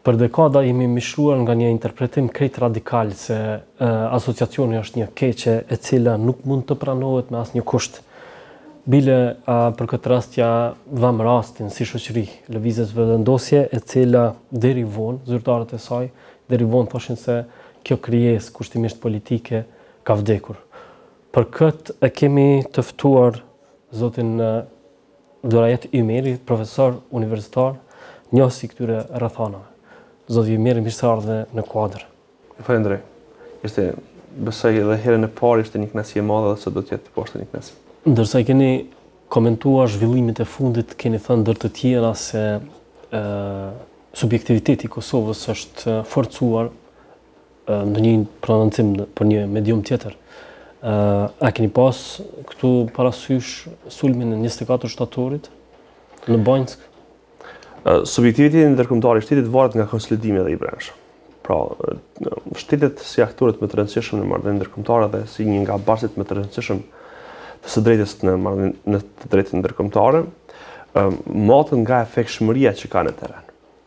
Për dekada jemi mishruar nga një interpretim krejt radikal se asociacioni është një keqe e cila nuk mund të pranohet me asnjë kusht. Bile për këtë rast ja vëm rastin si shoqëri lëvizjes vendosje e cila deri vonë, zyrtarët e saj, deri vonë thoshin se kjo krijesë kushtimisht politike ka vdekur. Për këtë e kemi të ftuar zotin Durajet Ymeri, profesor universitar, njohës i këtyre rrethanave. Zoti Ymeri, mirë se ardhe në kuadër. Falendrej. Besoj edhe herën e parë ishte një kënaqësi e madhe dhe sot do të jetë poshtë një kënaqësi. Ndërsa i keni komentuar zhvillimet e fundit, keni thënë ndër të tjera se subjektiviteti i Kosovës është forcuar në një prononcim për një medium tjetër. A keni pas këtu parasysh sulmin e 24 shtatorit në Banjsk? Subjektiviteti ndërkombëtar i shtetit varet nga konsolidimi edhe i brendshëm. Pra, shtetet si aktorët më të rëndësishëm në marrëdhënie ndërkombëtare dhe si një nga barzit më të rëndësishëm të së drejtës në të drejtën ndërkombëtare, maten nga efektshmëria që ka në teren.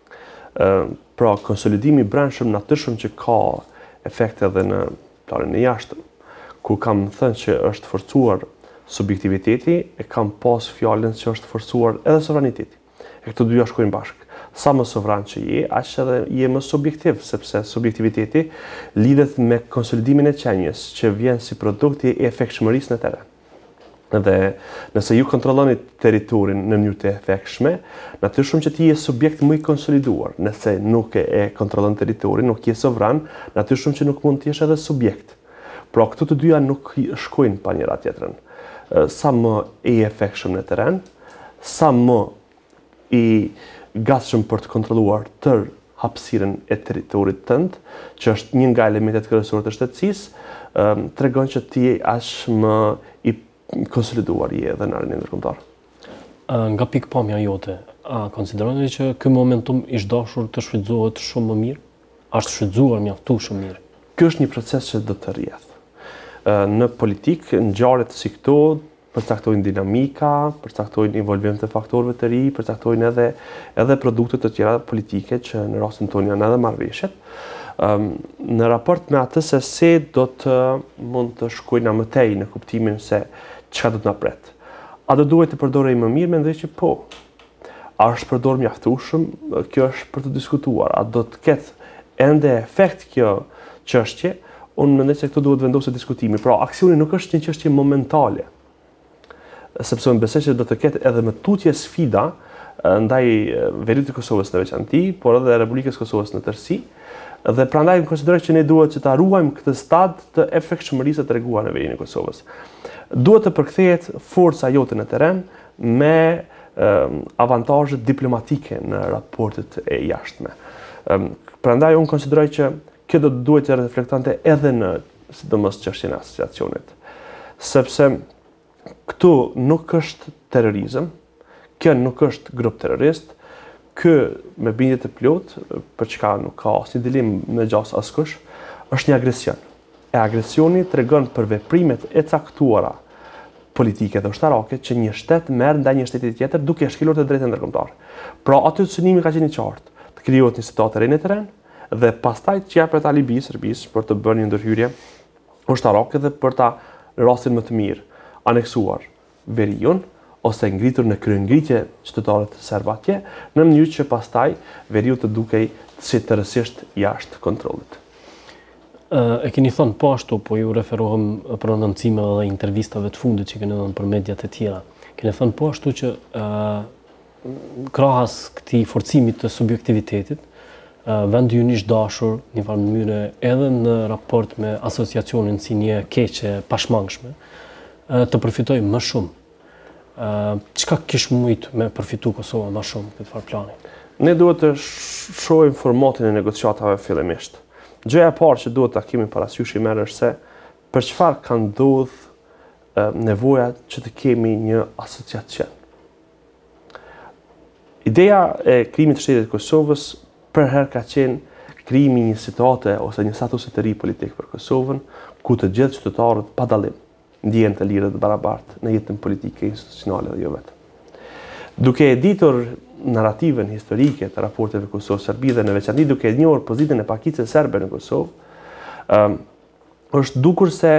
Pra, konsolidimi i brendshëm natyrshëm që ka efekte edhe në planin e jashtëm, ku kam thënë që është forcuar subjektiviteti, e kam pas fjalën që është forcuar edhe sovraniteti. E këto dyja shkojnë bashkë. Sa më sovran që je, aq edhe je më subjektiv, sepse subjektiviteti lidhet me konsolidimin e qenjes, që vjen si produkti i efektshmërisë në teren. Dhe nëse ju kontrolloni territorin në mënyrë të efektshme, natyrshëm që ti je subjekt më i konsoliduar. Nëse nuk e kontrollon territorin, nuk je sovran, natyrshëm që nuk mund të jesh edhe subjekt. Pra këto të dyja nuk shkojnë pa njëra tjetrën. Sa më i efektshëm në teren, sa më i gatshëm për të kontrolluar tërë hapësirën e territorit tënd, që është një nga elementet kryesore të shtetësisë, tregon që ti je aq më i konsoliduar je edhe në arenë ndërkombëtare. Nga pikpamja jote, a konsideroni që ky momentum i dashur të shfrytëzohet shumë më mirë? Është shfrytzuar mjaftueshëm mirë? Ky është një proces që do të rrjedh. Në politikë, ngjarje si këto përcaktojnë dinamika, përcaktojnë involvim të faktorëve të ri, përcaktojnë edhe produkte të tjera politike që në rastin tonë janë edhe marrëveshjet. Në raport me atë se do të mund të shkojnë më tej në kuptimin se çka do të na pret. A do duhet të përdorej më mirë? Mendoj që po. A është përdorur mjaftueshëm? Kjo është për të diskutuar. A do të ketë ende efekt kjo çështje? Unë mendoj se këto duhet vendosur diskutimi. Pra, aksioni nuk është një çështje momentale, sepse unë besoj që do të ketë edhe më tutje sfida ndaj veriut të Kosovës në veçanti, por edhe Republikës Kosovës në tërësi, dhe prandaj unë konsideroj që ne duhet që ta ruajmë këtë stad të efektshmërisë të treguar në verinë e Kosovës. Duhet të përkthehet forca jote në teren me avantazhe diplomatike në raportet e jashtme. Prandaj unë konsideroj që kjo duhet të reflektonte edhe në sidomos çështjen e asociacionit. Sepse këtu nuk është terrorizëm, kjo nuk është grup terrorist, ky me bindje të plot, për çka nuk ka asnjë dilemë me gjas askush, është një agresion. E agresioni tregon për veprimet e caktuara politike dhe ushtarake që një shtet merr ndaj një shteti tjetër duke shkelur të drejtën ndërkombëtare. Pra aty synimi ka qenë i qartë, të krijohet një situatë e re në teren dhe pastaj të japet alibi Serbisë për të bërë një ndërhyrje ushtarake dhe për ta në rastin më të mirë aneksuar veriun ose ngritur në kryengritje qytetarët serb atje, në mënyrë që pastaj veriu të dukej si tërësisht jashtë kontrollit. E keni thënë po ashtu, po ju referohem prononcimeve dhe intervistave të fundit që keni dhënë për mediat e tjera. Keni thënë po ashtu që krahas këtij forcimit të subjektivitetit, vendi ju ish dashur në një farë mënyrë edhe në raport me asociacionin si një keqe pashmangshme, të përfitoj më shumë. Çka kish mujt me përfitu Kosova më shumë këtë farë plani? Ne duhet të shohim formatin e negociatave fillimisht. Gjëja e parë që duhet ta kemi parasysh i merr është se për çfarë ka ndodhur nevoja që të kemi një asociacion. Ideja e krijimit të shtetit të Kosovës për herë ka qenë krijimi një situate ose një statusi të ri politik për Kosovën, ku të gjithë qytetarët pa dallim ndjehen të lirë dhe barabartë në jetën politike institucionale dhe jo vetëm. Duke e ditur narrativen historike të raporteve Kosovë-Serbi dhe në veçanti duke e njohur pozitën e pakicës serbe në Kosovë, është dukur se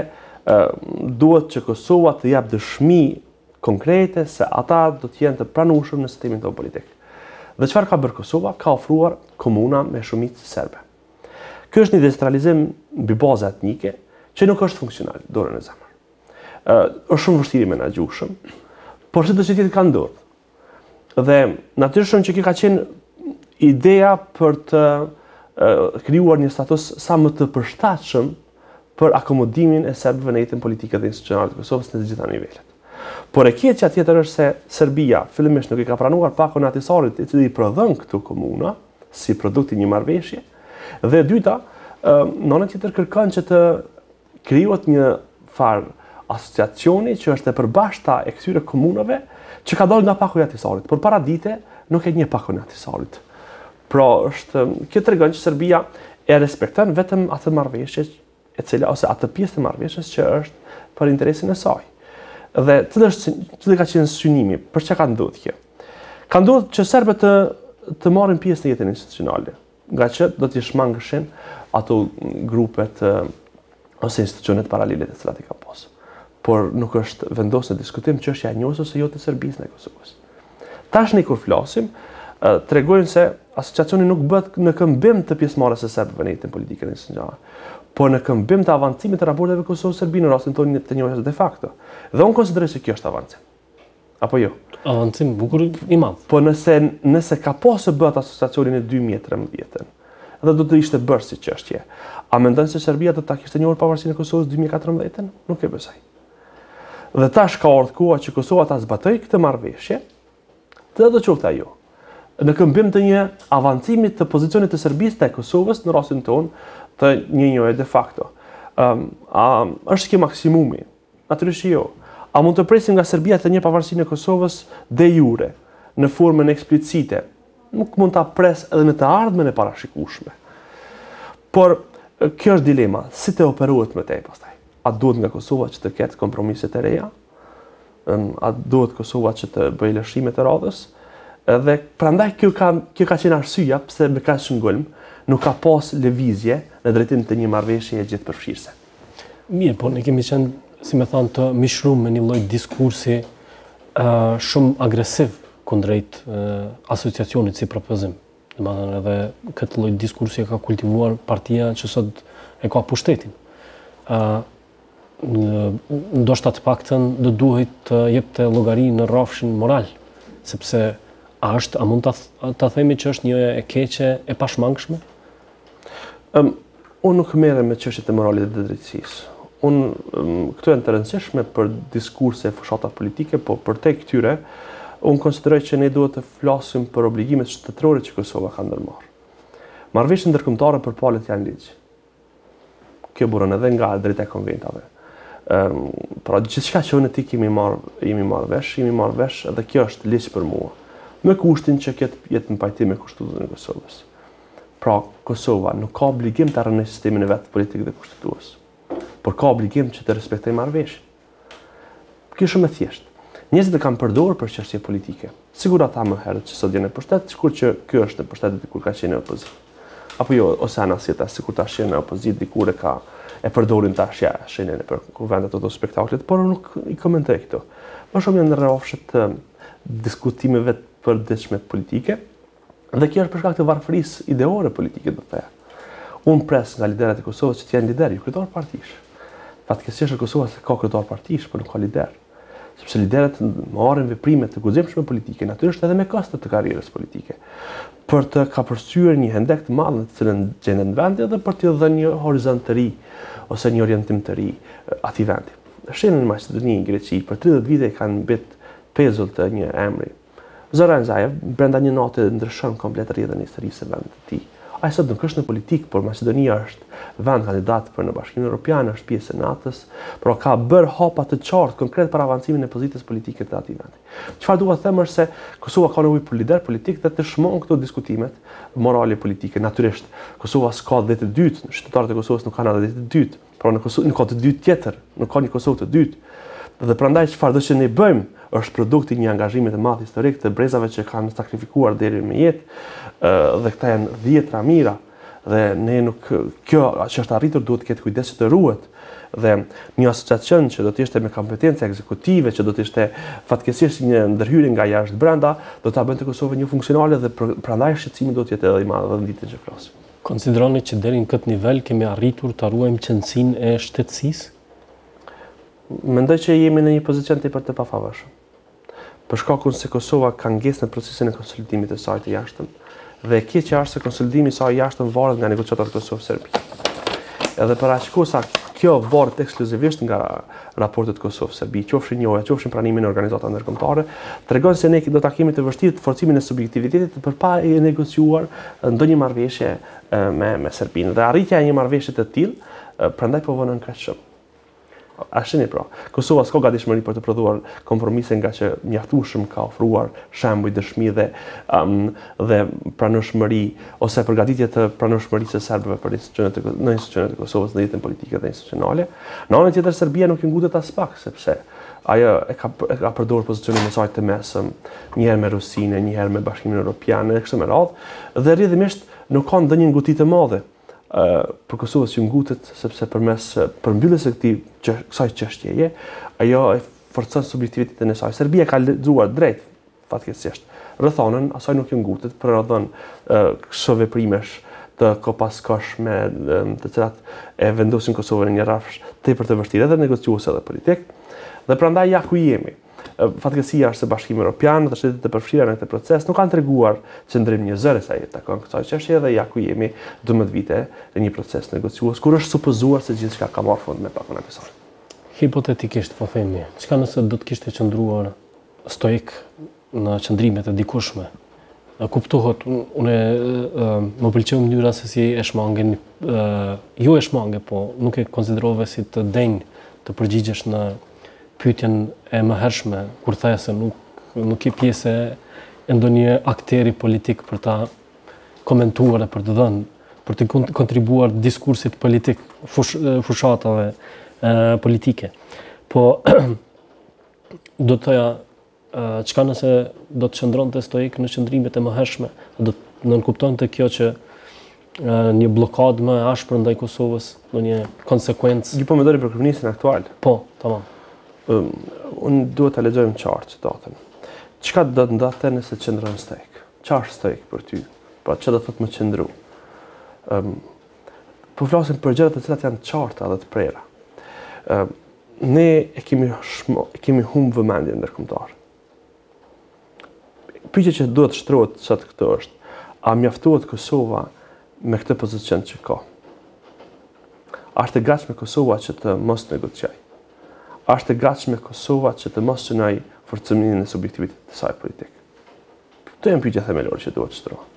duhet që Kosova të jap dëshmi konkrete se ata do të jenë të pranueshëm në sistemin tonë politik. Dhe çfarë ka bërë Kosova? Ka ofruar komuna me shumicë serbe. Ky është një decentralizim mbi baza etnike që nuk është funksional dorën e zemër. Është shumë vështirë menaxhueshëm, por çdo që tjetër ka ndodhur. Dhe natyrisht që kjo ka qenë ideja për të krijuar një status sa më të përshtatshëm për akomodimin e serbëve në jetën politike dhe institucionale të Kosovës në të gjitha nivelet. Por e keqja tjetër është se Serbia fillimisht nuk i ka pranuar pakon e Atisarit, i cili i prodhon këtu komuna si produkt i një marrëveshje, dhe e dyta, në anën tjetër kërkon që të krijohet një farë asociacioni që është e përbashkëta e këtyre komunave që ka dalë nga paku i Atisarit, por para dite nuk e njeh pakun e Atisarit. Pra kjo tregon që Serbia e respekton vetëm atë marrëveshje e cila ose atë pjesë të marrëveshjes që është për interesin e saj. Dhe cili ka qenë synimi, për çka ka ndodhur kjo? Ka ndodhur që serbët të marrin pjesë në jetën institucionale, nga që do t'i shmangëshin ato grupet ose institucionet paralele të cilat i ka pasur. Por nuk është vendosur në diskutim çështja e njohjes ose jo të Serbisë në Kosovës. Tashni kur flasim, tregojnë se asociacioni nuk bëhet në këmbim të pjesëmarrjes së serbëve në jetën politike nacionale, por në këmbim të avancimit të raporteve Kosovë-Serbi në rastin tonë të njohjes de facto. Dhe unë konsideroj se kjo është avancim. Apo jo? Avancim bukur i madh. Po nëse ka pasur bëhet asociacioni në 2013, dhe do të ishte bërë si çështje, a mendon se Serbia do ta kishte njohur pavarësinë e Kosovës 2014? Nuk e besoj. Dhe tash ka ardhur koha që Kosova ta zbatojë këtë marrëveshje, të do qoftë ajo në këmbim të një avancimi të pozicionit të Serbisë te Kosovës në rastin tonë të një njohje de facto. Është kjo maksimumi? Natyrisht jo. A mund të presim nga Serbia të njeh pavarësinë e Kosovës de jure, në formën eksplicite? Nuk mund ta pres edhe në të ardhmen e parashikueshme. Por kjo është dilema, si të operohet më tej pastaj? A duhet nga Kosova që të ketë kompromise të reja? A duhet Kosova që të bëjë lëshime të radhës? Dhe prandaj kjo ka qenë arsyeja pse me kaq shëngulm nuk ka pas lëvizje në drejtim të një marrëveshje gjithëpërfshirëse. Mirë, po ne kemi qenë, si më thonë, të mishruar me një lloj diskursi shumë agresiv kundrejt asociacionit si propozim. Domethënë edhe këtë lloj diskursi ka kultivuar partia që sot e ka pushtetin. Ndoshta të paktën do duhet të jepte llogari në rrafshin moral, sepse a mund ta themi që është një e keqe e pashmangshme? Unë nuk merrem me çështjet e moralit dhe drejtësisë. Këto janë të rëndësishme për diskurse e fshata politike, po për te këtyre, unë konsideroj që ne duhet të flasim për obligimet shtetërore që Kosova ka ndërmarrë. Marrëveshjet ndërkombëtare përpalet janë ligj. Kjo buron edhe nga drejta e konventave. Pra gjithçka që ne jemi marrë vesh, edhe kjo është ligj për mua. Me kushtin që jetë në pajtim me Kushtetutën e Kosovës. Pra, Kosova nuk ka obligim të rënë sistemin e vetë politik dhe kushtetues, por ka obligim që të respektoj marrëveshjen. Kjo është shumë e thjeshtë. Njerëzit e kanë përdorur për çështje politike. Sigur ata më herët që sot janë në pushtet, sikur që ky është në pushtet dikur ka qenë në opozitë. Apo jo, ose anasjeta, sikur tash në opozitë dikur e përdorin tash shenjën për kuvendet ato spektaklet, por nuk i komentoj këto. Më shumë janë rrafshet të diskutimeve të përditshme politike. Dhe kjo është për shkak të varfërisë ideore politike, do të thëja. Unë pres nga liderët e Kosovës që të jenë lider, jo kryetar partish. Fatkeqësisht Kosova ka kryetar partish, por nuk ka lider. Sepse liderët marrin veprime të guximshme politike, natyrisht edhe me koste të karrierës politike, për të kapërcyer një hendek të madh në të cilën gjenden në vendi dhe për t'i dhënë një horizont të ri ose një orientim të ri atij vendi. Shihni në Maqedoni, Greqi, për 30 vite kanë mbet pezull të një emri. Zoran Zaev, brenda një nate ndryshon komplet rrjedhën e historisë së vendit të tij. Ai sot nuk është në politikë, por Maqedonia është vend kandidat për në Bashkimin Evropian, është pjesë e NATO-s, por ka bërë hapa të qartë konkret për avancimin e pozitës politike të atij vendi. Çfarë dua të them është se Kosova ka nevojë për lider politik dhe të shmon këto diskutimet morale politike. Natyrisht, Kosova s'ka dhe të dytë, qytetarët e Kosovës nuk kanë dhe të dytë, por në Kosovë nuk ka të dytë tjetër, nuk ka një Kosovë të dytë. Dhe prandaj çfarëdo që ne bëjmë është produkti një angazhimi të madh historik të brezave që kanë sakrifikuar deri me jetë dhe këta janë 10 mira dhe ne nuk kjo që është arritur duhet të ketë kujdes që të ruhet dhe një asociacion që do të ishte me kompetenca ekzekutive që do të ishte fatkeqësisht një ndërhyrje nga jashtë brenda do ta bënte Kosovën një funksionale dhe prandaj shqetësimi do të jetë edhe i madh në ditën që flasim. Konsideroni që deri në këtë nivel kemi arritur ta ruajmë qendësinë e shtetësisë? Mendoj që jemi në një pozicion tepër të pafavërshëm. Për shkakun se Kosova ka ngesë në procesin e konsolidimit të saj të jashtëm dhe e keqja është se konsolidimi i saj i jashtëm varet nga negociatat Kosovë-Serbi. Edhe për aq kohë sa kjo varet ekskluzivisht nga raportet Kosovë-Serbi, qofshin njohja, qofshin pranimin e organizatave ndërkombëtare, tregon se ne do ta kemi të vështirë forcimin e subjektivitetit për pa e negociuar ndonjë marrëveshje me Serbinë. Dhe arritja e një marrëveshje të tillë prandaj po vonon kaq shumë. Ashini pra, Kosova s'ka gatishmëri për të prodhuar kompromise nga që mjaftueshëm ka ofruar shembuj dëshmi dhe pranëshmëri ose përgatitje të pranëshmërisë së serbëve për institucionet e Kosovës në jetën politike dhe institucionale. Në anën tjetër Serbia nuk i ngutet as pak sepse ajo e ka përdorur pozicionin e saj të mesëm, një herë me Rusinë, një herë me Bashkimin Evropian e kështu me radhë, dhe rrjedhimisht nuk ka ndonjë ngutje të madhe për Kosovës që ngutet sepse përmes përmbylljes së kësaj çështjeje ajo e forcon subjektivitetin e saj. Serbia ka lexuar drejt fatkeqësisht rrethonën, asaj nuk i ngutet për radhën këto veprimesh të kopaskoshme të cilat e vendosin Kosovën në një rrafsh tepër të vështirë edhe negociuese edhe politik. Dhe prandaj ja ku jemi. Fatkeqësia është se Bashkimi Evropian dhe shtetet e përfshira në këtë proces nuk kanë treguar qëndrim një zëre sa i takon kësaj çështje dhe ja ku jemi 12 vite në një proces negociues kur është supozuar se gjithçka ka marrë fund me pakon atë. Hipotetikisht po themi, çka nëse do të kishte qëndruar stoik në qëndrimet e dikushme? Kuptohet, më pëlqeu mënyra se si e shmangen, jo e shmange, po nuk e konsiderove si të denjë të përgjigjesh në pyetjen e mëhershme kur thaje se nuk i pjesë e ndonjë akteri politik për ta komentuar e për të dhënë, për të kontribuar diskursit politik, fushatave politike. Po do të thoja çka nëse do të qëndronte stoik në qëndrimet e mëhershme, do të nënkuptonte kjo që një blokadë më e ashpër ndaj Kosovës, ndonjë konsekuencë. Ju po mendoni për kryeministin aktual? Po, tamam. Unë duhet të lexojmë qartë citatën. Çka do të ndodhte nëse qëndron stoik? Çfarë është stoik për ty? Pra çfarë do të thotë më qëndru? Po flasim për gjëra të cilat janë të qarta dhe të prera. Ne e kemi humbur vëmendjen ndërkombëtare. Pyetja që duhet shtrohet sot këtu është, a mjaftohet Kosova me këtë pozicion që ka? A është e gatshme Kosova që të mos negociojë? A është e gatshme Kosova që të mos synoj forcimin e subjektivitetit të saj politik? Këto janë pyetja themelore që duhet shtrohen.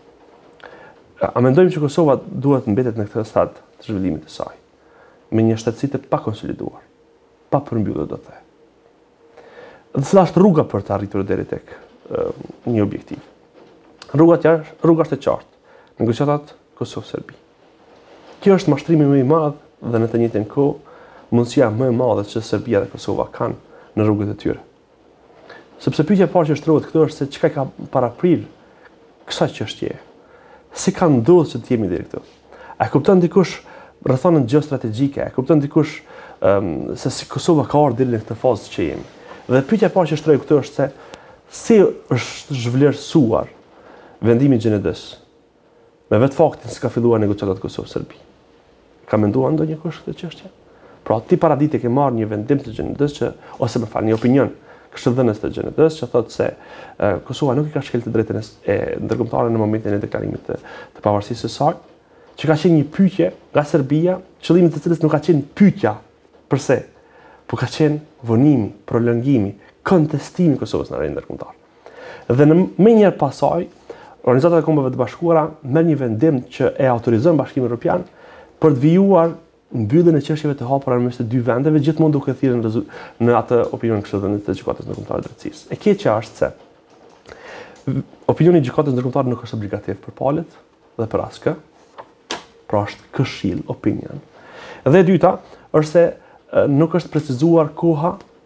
A mendojmë që Kosova duhet mbetet në këtë stad të zhvillimit të saj, me një shtetësi të pakonsoliduar, pa përmbyllur do të thënë? Dhe cila është rruga për të arritur deri tek një objektiv? Rruga është e qartë, negociatat Kosovë-Serbi. Kjo është mashtrimi më i madh dhe në të njëjtën kohë mundësia më e madhe që Serbia dhe Kosova kanë në rrugët e tyre. Sepse pyetja e parë që shtrohet këtu është se çka ka paraprir kësaj çështjeje. Si ka ndodhur që të jemi deri këtu? A kupton dikush rrethonën gjeostrategjike? A kupton dikush se si Kosova ka ardhur deri në këtë fazë që jemi? Dhe pyetja e parë që shtrohet këtu është se si është zhvlerësuar vendimi i GND-s me vetë faktin se ka filluar negociatat Kosovë-Serbi. Ka menduar ndonjëkush këtë çështje? Pra ti paradite ke marrë një vendim të GND-s që ose më fal, një opinion këshillëdhënës të GND-s që thotë se Kosova nuk i ka shkel të drejtën e ndërkombëtare në momentin e deklarimit të pavarësisë së saj, që ka qenë një pyetje nga Serbia, qëllimi i të cilës nuk ka qenë pyetja përse, por ka qenë vonimi, prolongimi, kontestimi i Kosovës në arenën ndërkombëtare. Dhe më njëherë pasaj, Organizata e Kombeve të Bashkuara merr një vendim që e autorizon Bashkimin Evropian për të vijuar mbylljen e çështjeve të hapura mes të dy vendeve, gjithmonë duke thirrur në atë opinion këshillëdhënës të Gjykatës Ndërkombëtare të Drejtësisë. E keqja është se opinioni i Gjykatës Ndërkombëtare nuk është obligativ për palët dhe për askë, pra është këshill, opinion. Dhe e dyta është se nuk është precizuar koha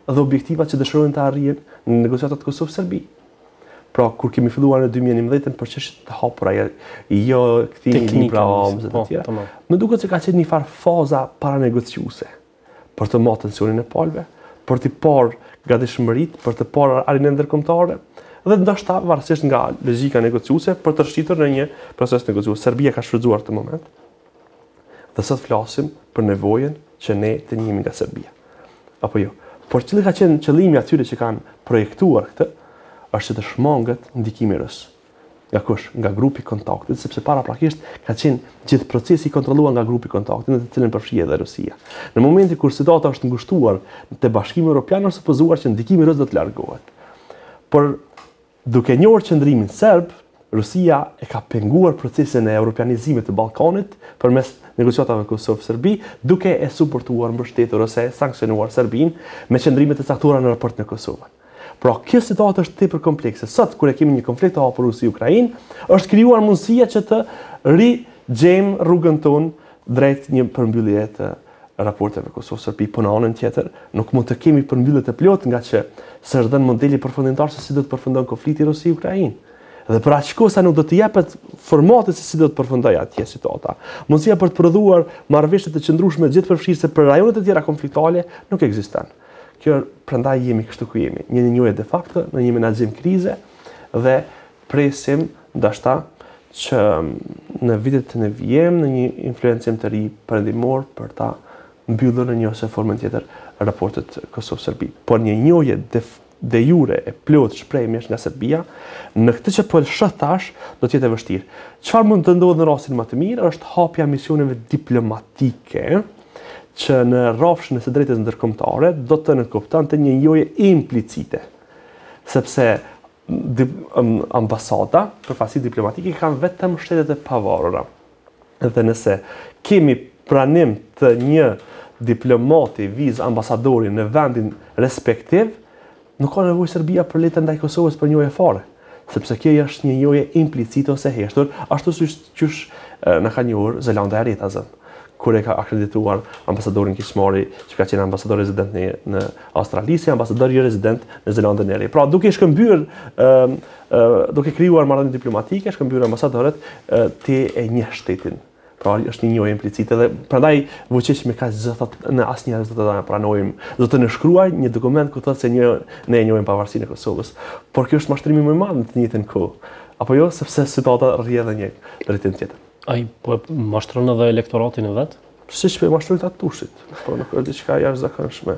dhe objektivat që dëshirojnë të arrihen në negociatat Kosovë-Serbi. Pra, kur kemi filluar në 2011 për çështje të hapura, jo kthimi i libra të tjera, më duket se ka qenë një farë faza paranegociuese për të marrë tensionin e palëve, për të parë gatishmëritë, për të parë arritjen ndërkombëtare dhe ndoshta varësisht nga logjika negociuese për të shqitur në një proces negociues. Serbia ka shfrytzuar këtë moment. Dhe sot flasim për nevojën që ne të njihemi nga Serbia. Apo jo. Por cili ka qenë qëllimi atyre që kanë projektuar këtë, është që të shmanget ndikimi rus. Nga kush? Nga grupi kontaktit, sepse paraprakisht ka qenë gjithë procesi i kontrolluar nga grupi kontaktit, në të cilin përfshi edhe Rusia. Në momentin kur situata është ngushtuar te Bashkimi Evropian, është supozuar që ndikimi rus do të largohet. Por duke njohur qëndrimin serb, Rusia e ka penguar procesin e europianizimit të Ballkanit përmes negociatave Kosovë-Serbi, duke e suportuar, mbështetur ose sankcionuar Serbinë me qëndrime të caktuara në raport në Kosovë. Pra, kjo situatë është tepër komplekse. Sot, kur e kemi një konflikt të hapur Rusi-Ukrainë, është krijuar mundësia që të rigjejmë rrugën tonë drejt një përmbyllje të raporteve Kosovë-Serbi. Po në anën tjetër, nuk mund të kemi përmbyllje të plotë nga që s'është dhënë modeli përfundimtar se si do të përfundon konflikti Rusi-Ukrainë. Dhe për aq kohë sa nuk do të jepet formati se si do të përfundojë atje situata. Mundësia për të prodhuar marrëveshje të qëndrueshme gjithëpërfshirëse për rajonet e tjera konfliktale nuk ekziston. Kjo prandaj jemi kështu ku jemi, një njohje de facto në një menaxhim krize dhe presim ndoshta që në vitet në vijim në një influencim të ri perëndimor për ta mbyllur në një ose formën tjetër raportet Kosovë-Serbi. Por një njohje de jure e plot shprehjesh nga Serbia, në këtë që po shoh tash, do të jetë e vështirë. Çfarë mund të ndodhë në rastin më të mirë është hapja e misioneve diplomatike që në rrafshin e së drejtës ndërkombëtare do të nënkuptonte një njohje implicite. Sepse ambasada, përfaqësi diplomatike kanë vetëm shtetet e pavarura. Dhe nëse kemi pranim të një diplomati vizë ambasadori në vendin respektiv, nuk ka nevojë Serbia për letë ndaj Kosovës për njohje fare, sepse kjo është një njohje implicite ose heshtur, ashtu siç na ka njohur Zelanda e Re tazëm, kur e ka akredituar ambasadorin Kishmari, që ka qenë ambasador rezident në Australi, si ambasador jo rezident në Zelandën e Re. Pra, duke shkëmbyer, duke krijuar marrëdhënie diplomatike, shkëmbyer ambasadorët te e një shtetin. Pra, është një njohje implicite dhe prandaj voqeqmi ka thotë në asnjëherë do të pranojmë, do të nënshkruaj një dokument ku thotë se ne e njohim pavarësinë e Kosovës. Por kjo është mashtrimi më i madh në të njëjtën kohë. Apo jo, sepse situata rrjedh edhe një drejtim tjetër. Ai po mashtron edhe elektoratin e vet? Siç po mashtroi ta tushit, por nuk është diçka jashtëzakonshme.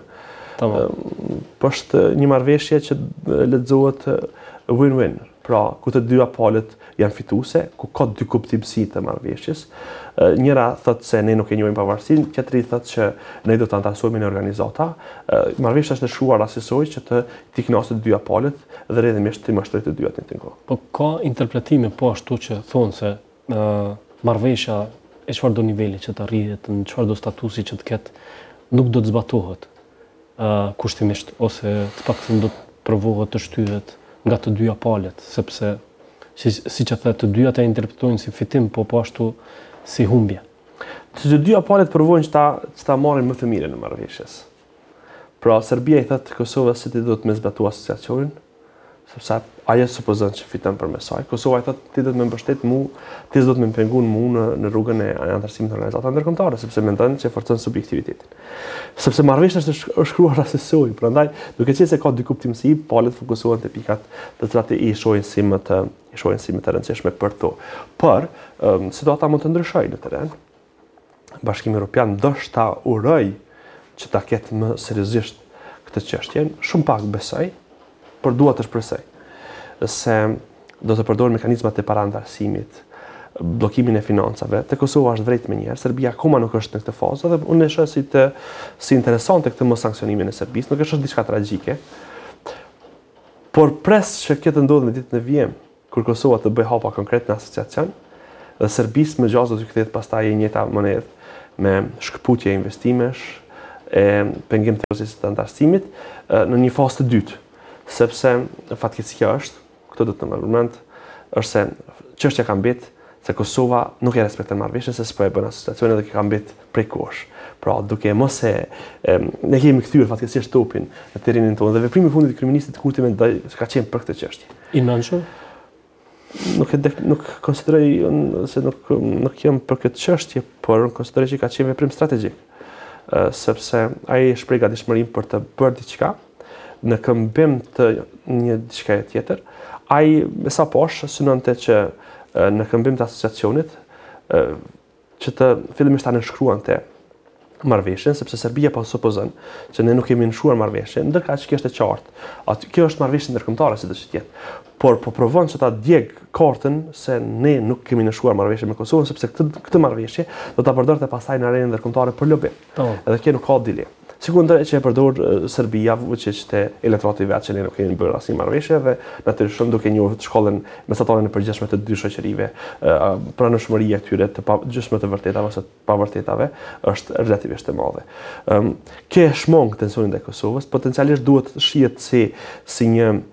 Po është një marrëveshje që lexohet win-win. Pra, ku të dyja palët janë fituese, ku ka dy kuptimsi të marrëveshjes. Njëra thotë se ne nuk e njohim pavarësinë, tjetri thotë që ne do të antarësohemi në organizata. Marrëveshja është shkruar asaj që të tiknosë të dyja palët dhe rrjedhimisht të mashtrojë të dyja në një kohë. Po ka interpretime po ashtu që thonë se marrëveshja e çfarëdo niveli që të arrihet, në çfarëdo statusi që të ketë, nuk do të zbatohet kushtimisht ose të paktën do të provohet të shtyhet nga të dyja palët, sepse siç e the, të dyja e interpretojnë si fitim, po ashtu si humbje. Të dyja palët provojnë që ta marrin më të mirën në marrëveshjes. Pra, Serbia i thotë Kosovës se ti do të më zbatuar asociacionin, sepse ajo supozon që fiton përmes saj. Kosova i thotë ti do të më mbështet mua, ti do të më pengon mua në rrugën e antarësimit të organizatave ndërkombëtare, sepse mendon se forcon subjektivitetin. Sepse marrëveshja është shkruar asaj, prandaj duke qenë se ka dy kuptimsi, palët fokusohen te pikat të cilat i shohin si më të rëndësishme për to. Por situata mund të ndryshojë në terren. Bashkimi Evropian ndoshta uroj që ta ketë më seriozisht këtë çështje, shumë pak besoj, por dua të shpresoj se do të përdorë mekanizmat e parandarësimit, bllokimin e financave. Te Kosova është drejt më njëherë, Serbia akoma nuk është në këtë fazë dhe unë e shoh si interesante këtë mos sanksionimin e Serbisë, nuk është diçka tragjike. Por pres që kjo të ndodhë në ditën e vijim, kur Kosova të bëjë hapa konkret në asociacion, dhe Serbisë më gjatë do të kthehet pastaj e njëjta monedhë me shkputje investimesh, e pengim të procesit të antarësimit në një fazë të dytë, sepse fatkeqësia është, këtë do të them argument, është se çështja ka mbet se Kosova nuk e respekton marrëveshjen se s'po e bën asociacione dhe ka mbet prej kosh. Pra, duke mos e ne kemi kthyer fatkeqësisht topin në terrenin tonë dhe veprimi i fundit i kryeministit Kurti mendoj se ka qenë për këtë çështje. I mençur? Nuk konsideroj se nuk jam për këtë çështje, por konsideroj që ka qenë veprim strategjik. Sepse ai shpreh gatishmërinë për të bërë diçka në këmbim të një diçka tjetër. Ai me sa poshtë synonte që në këmbim të asociacionit që të fillimisht ta nënshkruante marrëveshjen, sepse Serbia po supozon që ne nuk kemi nënshkruar marrëveshjen, ndërkaq që është e qartë. Kjo është marrëveshje ndërkombëtare si do të jetë. Por po provon që ta djeg kartën se ne nuk kemi nënshkruar marrëveshje me Kosovën, sepse këtë marrëveshje do ta përdorte pastaj në arenën ndërkombëtare për lobim. Edhe kjo nuk ka dilemë. Sikundër që e përdor Serbia, që ishte elektorati i vet që ne nuk kemi bërë asnjë marrëveshje dhe natyrisht duke njohur shkollën mesatare në përgjithshme të dy shoqërive, pranëshmëria e tyre të gjysmë të vërtetave ose të pavërtetave është relativisht e madhe. Kjo e shmong tensionin ndaj Kosovës, potencialisht duhet shihet si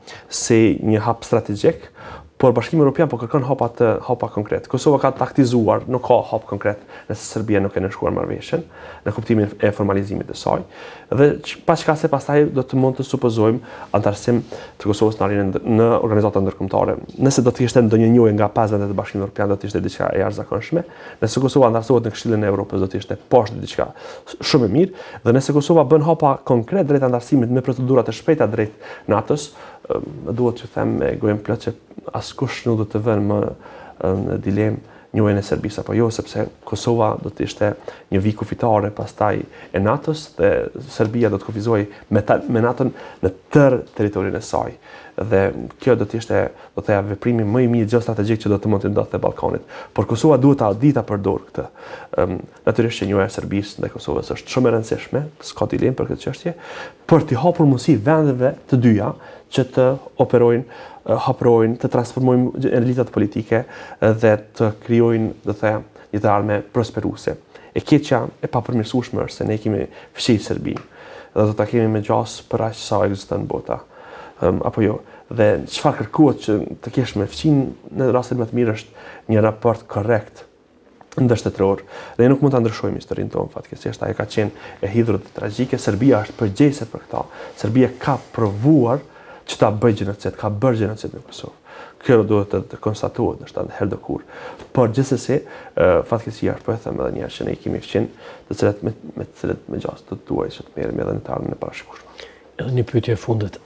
një hap strategjik. Por Bashkimi Evropian po kërkon hapa konkret. Kosova ka taktizuar, nuk ka hap konkret nëse Serbia nuk e nënshkruar marrëveshjen në kuptimin e formalizimit të saj. Dhe pas çka se pastaj do të mund të supozojmë antarësim të Kosovës në organizata ndërkombëtare. Nëse do të kishte ndonjë njohje nga 50 të Bashkimit Evropian do të ishte diçka e jashtëzakonshme. Nëse Kosova antarësohet në Këshillin e Evropës do të ishte poshtë diçka shumë e mirë. Dhe nëse Kosova bën hapa konkret drejt antarësimit me procedura të shpejta drejt NATO-s, duhet të them me gojën plot që askush nuk do të vënë më në dilemë njohjen e Serbisë apo jo, sepse Kosova do të ishte një vijë kufitare pastaj e NATO-s dhe Serbia do të kufizojë me NATO-n në tërë territorin e saj. Dhe kjo do të ishte, do të thëja, veprimi më i mirë gjeostrategjik që do të mund të ndodhte te Ballkanit. Por Kosova duhet ta përdor këtë. Natyrisht që njohja e Serbisë ndaj Kosovës është shumë e rëndësishme, s'ka dilemë për këtë çështje, për të hapur mundësi vendeve të dyja që të operojnë, haprojnë, të transformojnë elitat politike dhe të krijojnë, do të thëja, një të ardhme prosperuese. E keqja e papërmirësueshme është se ne kemi fshirë Serbinë dhe do ta kemi me gjas për aq sa ekziston bota. Apo jo. Dhe çfarë kërkohet që të kesh me fqin në rastin më të mirë është një raport korrekt ndërshtetror. Ne nuk mund ta ndryshojmë historinë tonë fatkeqësisht, ajo ka qenë e hidhur dhe tragjike. Serbia është përgjegjëse për këtë. Serbia ka provuar që ta bëjë gjenocid, ka bërë gjenocid në Kosovë. Kjo duhet të konstatohet në shtatë herë do kur. Por gjithsesi, fatkeqësia është po e them edhe një herë që ne kemi fqin, të cilat me të cilat me gjas të duaj që të merrem edhe në të ardhmen e parashikueshme. Edhe një pyetje e fundit.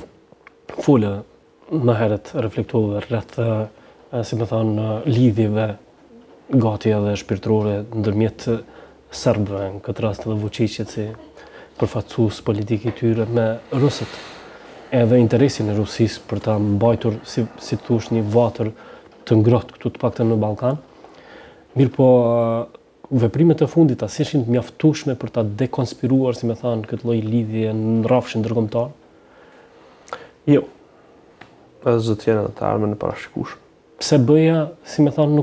Fole më herët reflektuove rreth, si më thonë, lidhjeve gati edhe shpirtërore ndërmjet serbëve, në këtë rast edhe Vučićit si përfaqësues politik i tyre me rusët. Edhe interesin e Rusisë për ta mbajtur si thosh një vatër të ngrohtë këtu të paktën në Ballkan. Mirpo veprimet e fundit as ishin të mjaftueshme për ta dekonspiruar, si më thënë, këtë lloj lidhje në rrafshin ndërkombëtar. Jo. As do të jenë të ardhmen e parashikueshme. Pse BE-ja, si më thënë,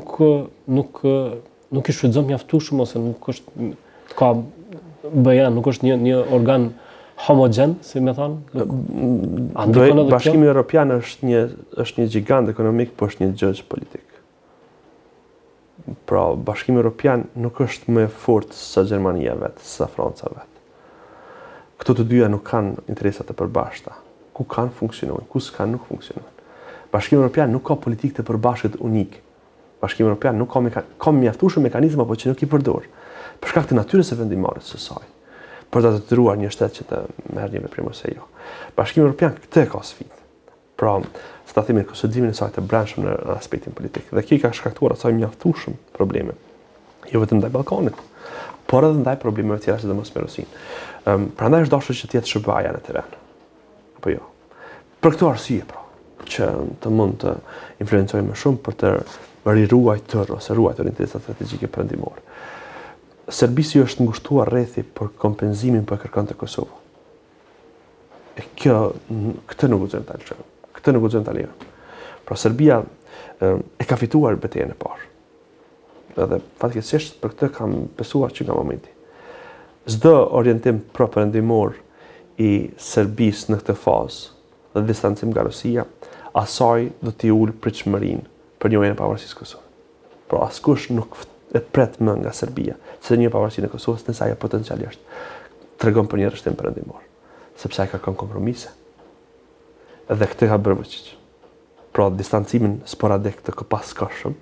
nuk i shfrytëzon mjaftueshëm ose nuk është ka BE-ja nuk është një organ homogen, si më thonë. Bashkimi Evropian është një gjigant ekonomik, por është një gjëx politik. Pra, Bashkimi Evropian nuk është më fort sa Gjermania vet, sa Franca vet. Këto të dyja nuk kanë interesa të përbashkëta. Ku kanë funksionojnë, ku s'kan nuk funksionojnë. Bashkimi Evropian nuk ka politikë të përbashkët unik. Bashkimi Evropian nuk ka mjaftueshëm mekanizma apo që nuk i përdor. Për shkak të natyrës së vendimmarrjes së saj. Për ta detyruar një shtet që të merr një veprim ose jo. Bashkimi Evropian këtë ka sfidë. Pra, ta themi konsolidimin e saj të brendshëm në aspektin politik. Dhe kjo ka shkaktuar asaj mjaftueshëm probleme. Jo vetëm ndaj Ballkanit, por edhe ndaj problemeve të tjera sidomos me Rusinë. Prandaj është dashur që të jetë SBA-ja në teren. Apo jo. Për këtë arsye, pra, që të mund të influencojë më shumë për të riruajtur ose ruajtur interesat strategjike perëndimore. Serbisi është ngushtuar rrethi për kompenzimin për kërkon të Kosovë. E këtë nuk guxojmë ta lëshojmë. Këtë nuk guxojmë ta lejojmë. Pra Serbia e ka fituar betejën e parë. Edhe fatkeqësisht për këtë kam besuar që nga momenti. Çdo orientim pro-perëndimor i Serbisë në këtë fazë dhe distancim nga Rusia, asaj do t'i ul pritshmërinë për njohjen e pavarësisë së Kosovës. Pra askush nuk e pret më nga Serbia, se një pavarësinë e Kosovës, nëse ajo potencialisht tregon për një rreshtim perëndimor, sepse ai ka kërkon kompromise. Edhe këtë ka bërë Vučić. Pra distancimin sporadik të këpasgjshëm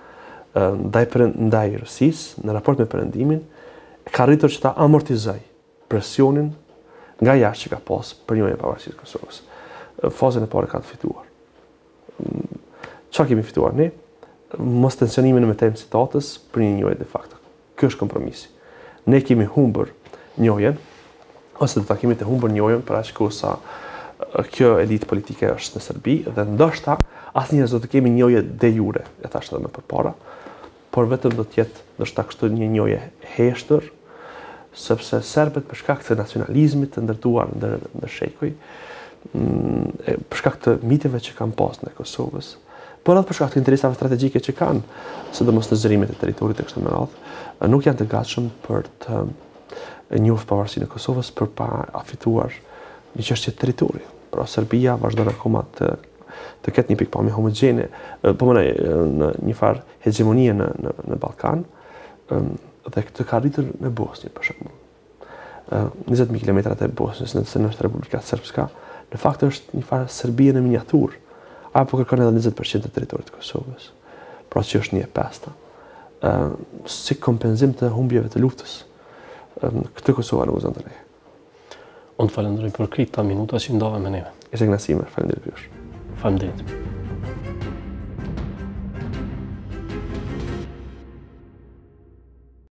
ndaj Rusisë në raport me perëndimin ka arritur që ta amortizoj presionin nga jashtë që ka pas për njëjën e pavarësisë së Kosovës. Fazën e parë ka të fituar. Çfarë kemi fituar ne? Mos tensionimin me temë citatës për një njëjë de facto. Ky është kompromisi. Ne kemi humbur njëjën, ose do ta kemi të humbur njëjën për aq kohë sa kjo elitë politike është në Serbi dhe ndoshta asnjëherë do të kemi njëjë de jure, e thash edhe më përpara, por vetëm do të jetë ndoshta kështu një njëjë heshtër, sepse serbët për shkak të nacionalizmit të ndërtuar ndër shekuj, për shkak të miteve që kanë pas në Kosovës, por edhe për shkak të interesave strategjike që kanë, sidomos në zërimet e territorit e kështu me radhë, nuk janë të gatshëm për të njohur pavarësinë e Kosovës për pa afituar një çështje territori. Pra Serbia vazhdon akoma të ketë një pikpamje homogjene, po më në një farë hegemonie në Ballkan, dhe këtë ka arritur në Bosnjë për shembull. 20.000 kilometrat e Bosnjës në Republika Srpska, në fakt është një farë Serbia në miniaturë. Apo kërkon edhe 20% të territorit të Kosovës. Pra që është 1/5. Si kompenzim të humbjeve të luftës. Këtë Kosova nuk gëzon të leje. Unë të falenderoj për këta minuta që ndove me neve. Ishte kënaqësi, faleminderit jush. Faleminderit.